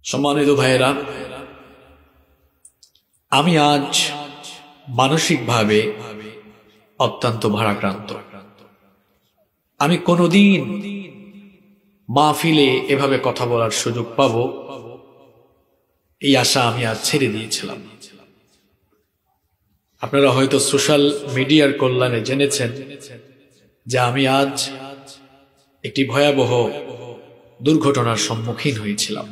সম্মানিত ভাইয়েরা, আমি আজ মানসিকভাবে অত্যন্ত ভারাক্রান্ত। আমি কোনোদিন মাহফিলে এভাবে কথা বলার সুযোগ পাব এই আশা আমি আজ ছেড়ে দিয়েছিলাম। আপনারা হয়তো সোশ্যাল মিডিয়ার কল্যাণে জেনেছেন যে আমি আজ একটি ভয়াবহ দুর্ঘটনার সম্মুখীন হয়েছিলাম।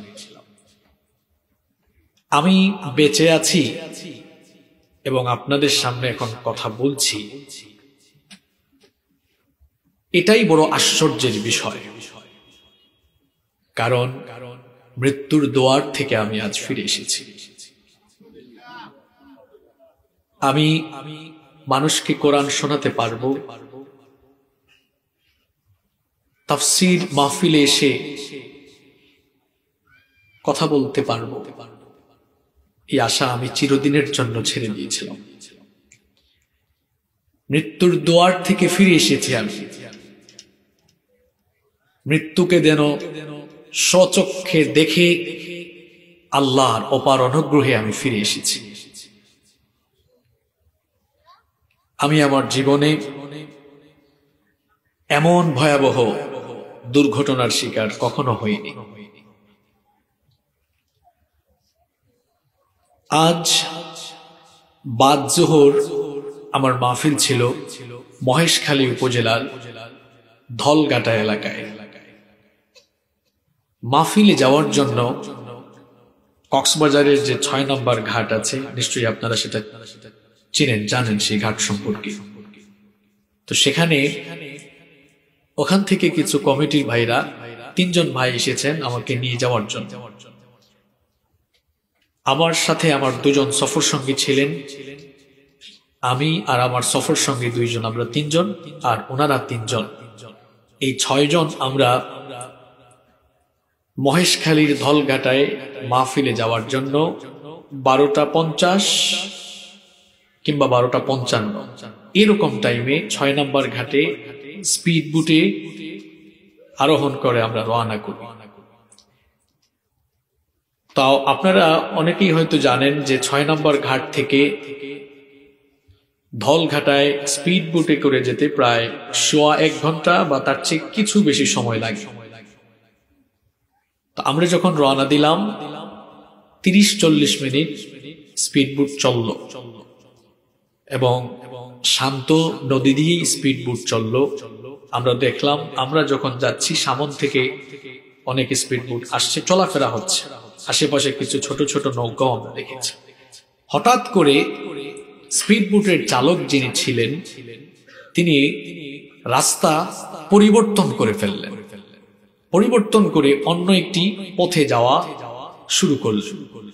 আমি বেঁচে আছি এবং আপনাদের সামনে এখন কথা বলছি, এটাই বড় আশ্চর্যের বিষয়। কারণ মৃত্যুর দুয়ার থেকে আমি আজ ফিরে এসেছি। আমি মানুষকে কোরআন শোনাতে পারবো, তাফসীর মাহফিলে এসে কথা বলতে পারবো, এই আশা আমি চিরদিনের জন্য ছেড়ে দিয়েছিলাম। মৃত্যুর দুয়ার থেকে ফিরে এসেছি আমি। মৃত্যুকে যেন স্বচক্ষে দেখে আল্লাহর অপার অনুগ্রহে আমি ফিরে এসেছি। আমি আমার জীবনে এমন ভয়াবহ দুর্ঘটনার শিকার কখনো হইনি। আজ বাদ জোহর আমার মাহফিল ছিল মহেশখালী উপজেলার ধলগাটা এলাকায়। মাহফিলে যাওয়ার জন্য কক্সবাজারের যে ৬ নম্বর ঘাট আছে, নিশ্চয়ই আপনারা সেটা চিনেন, জানেন সেই ঘাট সম্পর্কে। তো সেখানে ওখান থেকে কিছু কমিটির ভাইরা ৩ জন ভাই এসেছেন আমাকে নিয়ে যাওয়ার জন্য। আমার সাথে আমার ২ জন সফর সঙ্গী ছিলেন, আমি আর আমার সফর সঙ্গী ২ জন, আমরা ৩ জন, আর ওনারা ৩ জন। এই ৬ জন আমরা মহেশখালীর ধলঘাটায় মাহফিলে যাওয়ার জন্য ১২:৫০ কিংবা ১২:৫৫ এরকম টাইমে ৬ নম্বর ঘাটে স্পিড বুটে আরোহণ করে আমরা রওনা করি। তাও আপনারা অনেকেই হয়তো জানেন যে ৬ নম্বর ঘাট থেকে ধলঘাটায় স্পিড বুটে করে যেতে প্রায় ১.৫ ঘন্টা বা তার চেয়ে কিছু বেশি সময় লাগে। তো আমরা যখন রওনা দিলাম ৩০-৪০ মিনিট স্পিড বুট চলল এবং শান্ত নদী দিয়েই স্পিড বুট চলল। আমরা দেখলাম আমরা যখন যাচ্ছি সামন থেকে অনেক স্পিড বুট আসছে, চলাফেরা হচ্ছে, আশেপাশে কিছু ছোট ছোট নৌকাও আমরা দেখেছি। হঠাৎ করে স্পিড বুটের চালক যিনি ছিলেন তিনি রাস্তা পরিবর্তন করে ফেললেন, পরিবর্তন করে অন্য একটি পথে যাওয়া শুরু করলেন।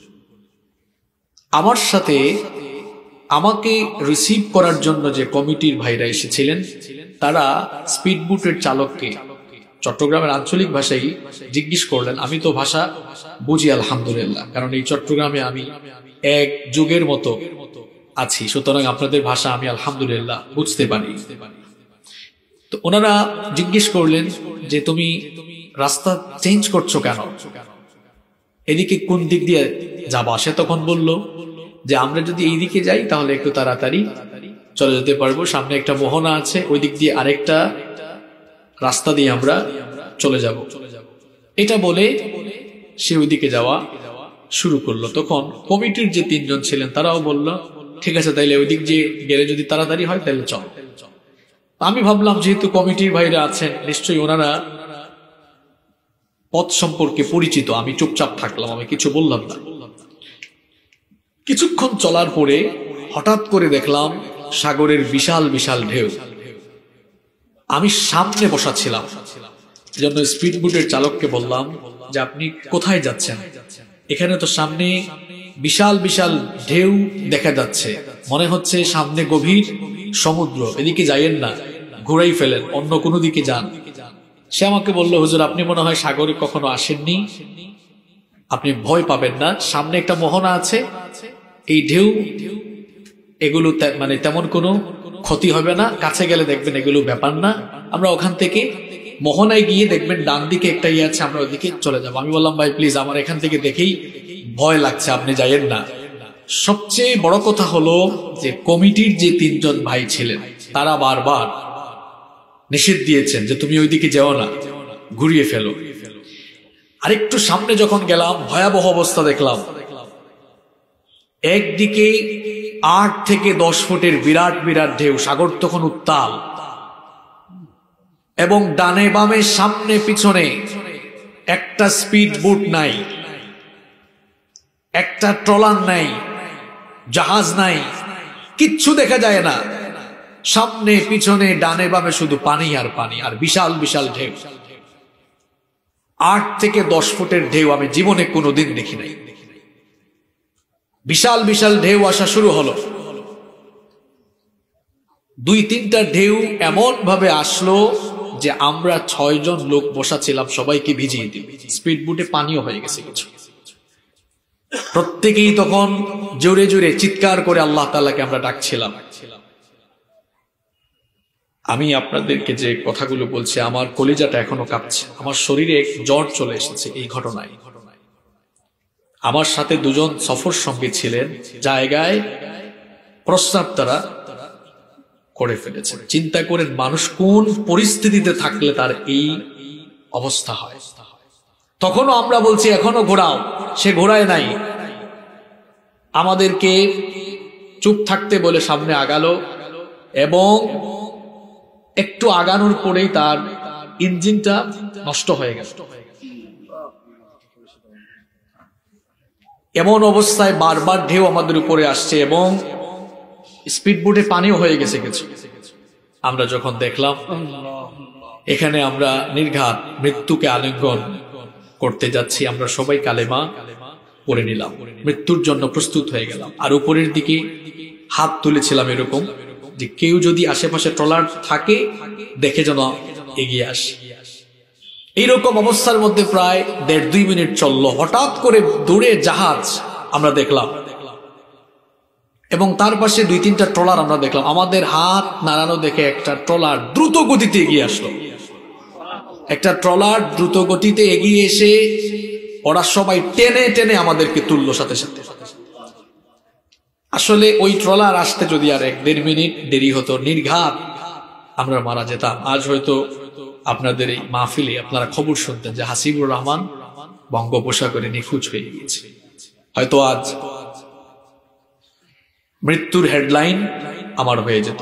আমার সাথে আমাকে রিসিভ করার জন্য যে কমিটির ভাইরা এসেছিলেন তারা স্পিড বুটের চালককে চট্টগ্রামের আঞ্চলিক ভাষায় জিজ্ঞেস করলেন। আমি তো ভাষা বুঝি আলহামদুলিল্লাহ, কারণ এই চট্টগ্রামে আমি এক যুগের মতো আছি, সুতরাং আপনাদের ভাষা আমি আলহামদুলিল্লাহ বুঝতে পারি। তো ওনারা জিজ্ঞেস করলেন যে তুমি রাস্তা চেঞ্জ করছো কেন, এদিকে কোন দিক দিয়ে যাবা? সে তখন বলল যে আমরা যদি এই দিকে যাই তাহলে একটু তাড়াতাড়ি চলে যেতে পারবো, সামনে একটা মোহনা আছে, ওই দিক দিয়ে আরেকটা রাস্তা দিয়ে আমরা চলে যাব। এটা বলে সে ওইদিকে যাওয়া শুরু করলো। তখন কমিটির যে ৩ জন ছিলেন তারাও বলল ঠিক আছে, তাইলে ওই দিক দিয়ে গেলে যদি তাড়াতাড়ি হয় তাহলে চল। আমি ভাবলাম যেহেতু কমিটির ভাইরা আছেন নিশ্চয়ই ওনারা পথ সম্পর্কে পরিচিত, আমি চুপচাপ থাকলাম, আমি কিছু বললাম না। কিছুক্ষণ চলার পরে হঠাৎ করে দেখলাম সাগরের বিশাল বিশাল ঢেউ। আমি সামনে বসা ছিলাম, এজন্য স্পিড বুটের চালককে বললাম যে আপনি কোথায় যাচ্ছেন? এখানে তো সামনে বিশাল বিশাল ঢেউ দেখা যাচ্ছে, মনে হচ্ছে সামনে গভীর সমুদ্র, এদিকে যাইয়েন না, ঘুরাই ফেলেন, অন্য কোনো দিকে যান। সে আমাকে বলল হুজুর আপনি মনে হয় সাগরে কখনো আসেননি, আপনি ভয় পাবেন না, সামনে একটা মোহনা আছে, এই ঢেউ এগুলো মানে তেমন কোনো ক্ষতি হবে না, কাছে গেলে দেখবেন এগুলো ব্যাপার না, আমরা ওখান থেকে মোহনায় গিয়ে দেখবেন ডান দিকে একটা ইয়ে আছে, আমরা ওইদিকে চলে যাবো। আমি বললাম ভাই প্লিজ, আমার এখান থেকে দেখেই ভয় লাগছে, আপনি যাইয়েন না। সবচেয়ে বড় কথা হলো যে কমিটির যে 3 জন ভাই ছিলেন তারা বারবার নিষেধ দিয়েছেন যে তুমি ওইদিকে যেও না, ঘুরিয়ে ফেলো। আরেকটু সামনে যখন গেলাম ভয়াবহ অবস্থা দেখলাম। একদিকে 8 থেকে 10 ফুটের বিরাট বিরাট ঢেউ, সাগর তখন উত্তাল, এবং ডানে বামে সামনে পিছনে একটা স্পিড বোট নাই, একটা ট্রলার নাই, জাহাজ নাই, কিচ্ছু দেখা যায় না। সামনে পিছনে ডানে বামে শুধু পানি আর পানি, আর বিশাল বিশাল ঢেউ। 8 থেকে 10 ফুটের ঢেউ আমি জীবনে কোনোদিন দেখি নাই। বিশাল বিশাল ঢেউ আসা শুরু হলো। 2-3টা ঢেউ এমন ভাবে আসলো যে আমরা 6 জন লোক বসা ছিলাম, সবাইকে ভিজিয়ে দিল। স্পিড বোটে পানিও হয়ে গেছে কিছু। প্রত্যেকেই তখন জোরে জোরে চিৎকার করে আল্লাহ তাআলাকে আমরা ডাকছিলাম। আমি আপনাদেরকে যে কথাগুলো বলছি, আমার কলিজাটা এখনো কাঁপছে। আমার শরীরে জ্বর চলে এসেছে এই ঘটনায়। আমার সাথে 2 জন সফর সঙ্গী ছিলেন, জায়গায় প্রস্রাব তারা করে ফেলেছেন। চিন্তা করেন মানুষ কোন পরিস্থিতিতে থাকলে তার এই অবস্থা হয়। তখনও আমরা বলছি এখনো ঘোরাও, সে ঘোরায় নাই। আমাদেরকে চুপ থাকতে বলে সামনে আগালো, এবং একটু আগানোর পরেই তার ইঞ্জিনটা নষ্ট হয়ে গেল। এমন অবস্থায় বারবার ঢেউ আমাদের উপরে আসছে, এবং স্পিড বোটে পানিও হয়ে গেছে কিছু। আমরা যখন দেখলাম এখানে আমরা নির্ঘাত মৃত্যুকে আলিঙ্গন করতে যাচ্ছি, আমরা সবাই কালেমা পড়ে নিলাম, মৃত্যুর জন্য প্রস্তুত হয়ে গেলাম। আর উপরের দিকে হাত তুলেছিলাম এরকম যে কেউ যদি আশেপাশে ট্রলার থাকে দেখে যেন এগিয়ে আসে। এইরকম অবস্থার মধ্যে প্রায় 1.5-2 মিনিট চললো। হঠাৎ করে দূরে জাহাজ আমরা দেখলাম, এবং তার পাশে 2-3টা ট্রলার আমরা দেখলাম। আমাদের হাত নাড়ানো দেখে একটা ট্রলার দ্রুত গতিতে এগিয়ে আসলো। একটা ট্রলার দ্রুত গতিতে এগিয়ে এসে ওরা সবাই টেনে টেনে আমাদেরকে তুললো সাথে সাথে। আসলে ওই ট্রলার আসতে যদি আর 1-1.5 মিনিট দেরি হতো, নির্ঘাত আমরা মারা যেতাম। আজ হয়তো আপনাদের এই মাহফিলে আপনারা খবর শুনতেন যে হাসিবুর রহমান বঙ্গোপসাগরে নিখোঁজ হয়ে গিয়েছে। হয়তো আজ মৃত্যুর হেডলাইন আমার হয়ে যেত।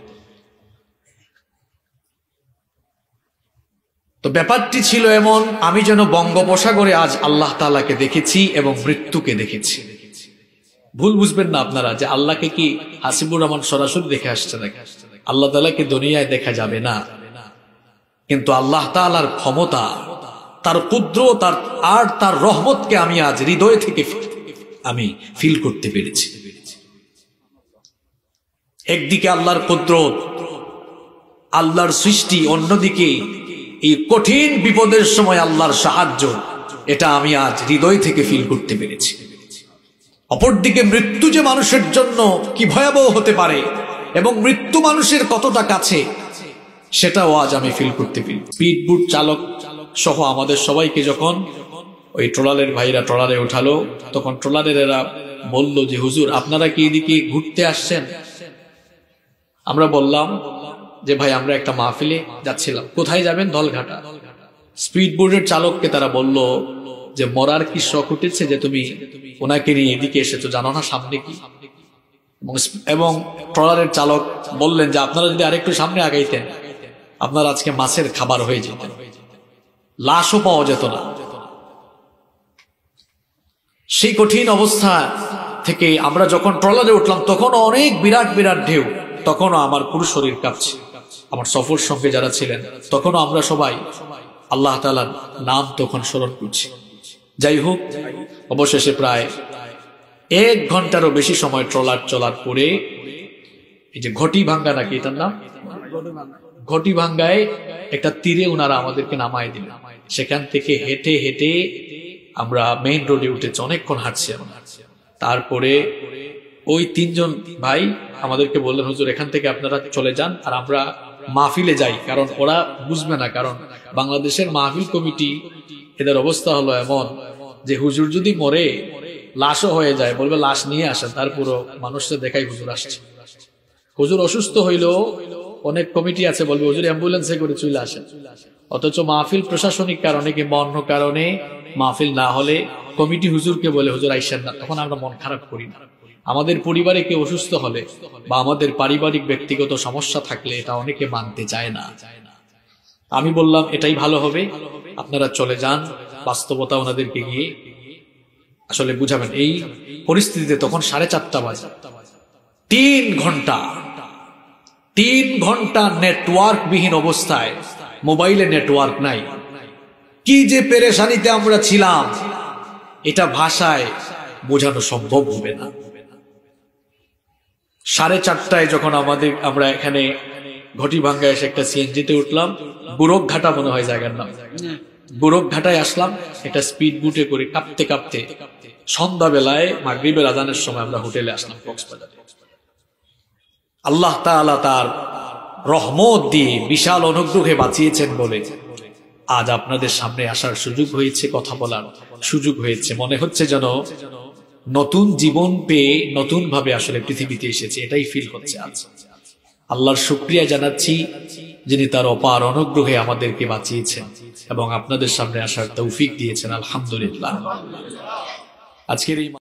তো ব্যাপারটি ছিল এমন, আমি যেন বঙ্গোপসাগরে আজ আল্লাহ তাআলাকে দেখেছি এবং মৃত্যুকে দেখেছি। ভুল বুঝবেন না আপনারা যে আল্লাহকে কি হাসিবুর রহমান সরাসরি দেখে আসছে নাকি? আল্লাহ তাআলাকে দুনিয়ায় দেখা যাবে না, কিন্তু আল্লাহ তাআলার ক্ষমতা, তার কুদরত আর তার রহমতকে আমি আজ হৃদয় থেকে আমি ফিল করতে পেরেছি। একদিকে আল্লাহর কুদরত, আল্লাহর সৃষ্টি, অন্যদিকে এই কঠিন বিপদের সময় আল্লাহর সাহায্য, এটা আমি আজ হৃদয় থেকে ফিল করতে পেরেছি। অপরদিকে মৃত্যু যে মানুষের জন্য কি ভয়াবহ হতে পারে এবং মৃত্যু মানুষের কতটা কাছে, সেটাও আজ আমি ফিল করতে পারি। স্পিডবোট চালক সহ আমাদের সবাইকে যখন ওই ট্রলারের ভাইরা ট্রলারে উঠালো, তখন ট্রলারের এরা বলল যে হুজুর আপনারা কি এদিকে ঘুরতে আসছেন? আমরা বললাম যে ভাই আমরা একটা মাহফিলে যাচ্ছিলাম। কোথায় যাবেন? ধলঘাটা। স্পিডবোটের চালককে তারা বলল যে মরার কি শখ উঠেছে যে তুমি ওনাকে নিয়ে এদিকে এসেছো, জানো না সামনে কি? এবং ট্রলারের চালক বললেন যে আপনারা যদি আরেকটু সামনে আগাইতেন আপনার আজকে মাছের খাবার হয়ে যেতেন, লাশও পাওয়া যেত না। সেই কঠিন অবস্থা থেকে আমরা যখন ট্রলারে উঠলাম তখন অনেক বিরাট বিরাট ঢেউ, তখনও আমার পুরো শরীর কাঁপছে। আমার সফর সঙ্গে যারা ছিলেন তখনও আমরা সবাই আল্লাহ তাআলার নাম তখন স্মরণ করছি। যাই হোক, অবশেষে প্রায় 1 ঘন্টারও বেশি সময় ট্রলার চলার পরে এই যে ঘটি ভাঙ্গা, নাকি এটার নাম ঘটি ভাঙ্গায়, একটা তীরে ওনারা আমাদেরকে নামায় দিলেন। সেখান থেকে হেঁটে হেঁটে আমরা মেইন রোডে উঠেছি, অনেকক্ষণ হাঁটছি আমরা। তারপরে ওই 3 জন ভাই আমাদেরকে বললেন হুজুর এখান থেকে আপনারা চলে যান, আর আমরা মাহফিলে যাই, কারণ ওরা বুঝবে না। কারণ বাংলাদেশের মাহফিল কমিটি এদের অবস্থা হলো এমন যে হুজুর যদি মরে লাশও হয়ে যায়, বলবে লাশ নিয়ে আসেন, তারপর মানুষরা দেখাই হুজুর আসছে। হুজুর অসুস্থ হইলেও অনেক কমিটি আছে বলবে হুজুর অ্যাম্বুলেন্সে করে চলে আসেন। অথচ মাহফিল প্রশাসনিক কারণে কিংবা অন্য কারণে মাহফিল না হলে কমিটি হুজুরকে বলে হুজুর আইসেন না, তখন আমরা মন খারাপ করি না। আমাদের পরিবারে কেউ অসুস্থ হলে বা আমাদের পারিবারিক ব্যক্তিগত সমস্যা থাকলে এটা অনেকে মানতে চায় না। আমি বললাম এটাই ভালো হবে, আপনারা চলে যান, বাস্তবতা ওনাদেরকে গিয়ে আসলে বুঝাবেন। এই পরিস্থিতিতে তখন 4:30 বাজে, 3 ঘন্টা নেটওয়ার্ক বিহীন অবস্থায়, মোবাইলে নেটওয়ার্ক নাই। কি যে পেরেশানিতে আমরা ছিলাম এটা ভাষায় বোঝানো সম্ভব হবে না। 4:30টায় যখন আমরা এখানে ঘটি ভাঙ্গা এসে একটা সিএনজিতে উঠলাম, বুরকঘাটা মনে হয় জায়গার নাম, বুরকঘাটায় আসলাম একটা স্পিড বুটে করে কাঁপতে কাঁপতে। সন্ধ্যাবেলায় মাগরিবের আজানের সময় আমরা হোটেলে আসলাম কক্সবাজারে। আল্লাহ তাআলা তার রহমত দিয়ে বিশাল অনুগ্রহে বাঁচিয়েছেন বলে আজ আপনাদের সামনে আসার সুযোগ হয়েছে, কথা বলার সুযোগ হয়েছে। মনে হচ্ছে যেন নতুন জীবন পেয়ে নতুন ভাবে আসলে পৃথিবীতে এসেছে, এটাই ফিল হচ্ছে আজ। আল্লাহর শুকরিয়া জানাচ্ছি যিনি তার অপার অনুগ্রহে আমাদেরকে বাঁচিয়েছেন এবং আপনাদের সামনে আসার তৌফিক দিয়েছেন। আলহামদুলিল্লাহ। আজকের এই